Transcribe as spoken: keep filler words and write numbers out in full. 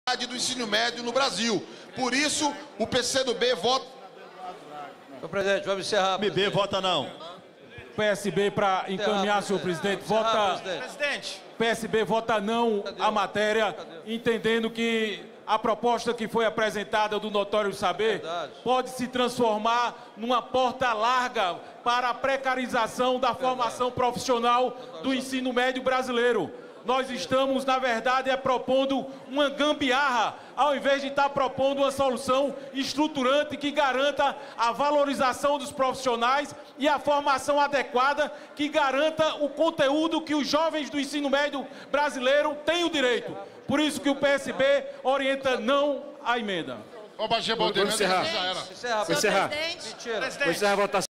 do ensino médio no Brasil. Por isso, o P C do B vota... Senhor presidente, vamos encerrar. M B vota não. P S B, para encaminhar, senhor presidente, vota... Presidente. P S B vota não a matéria, entendendo que a proposta que foi apresentada do Notório Saber pode se transformar numa porta larga para a precarização da formação profissional do ensino médio brasileiro. Nós estamos, na verdade, é propondo uma gambiarra, ao invés de estar propondo uma solução estruturante que garanta a valorização dos profissionais e a formação adequada que garanta o conteúdo que os jovens do ensino médio brasileiro têm o direito. Por isso que o P S B orienta não à emenda. Vamos encerrar. Encerrar. Encerrar. Mentira. Vou encerrar a votação.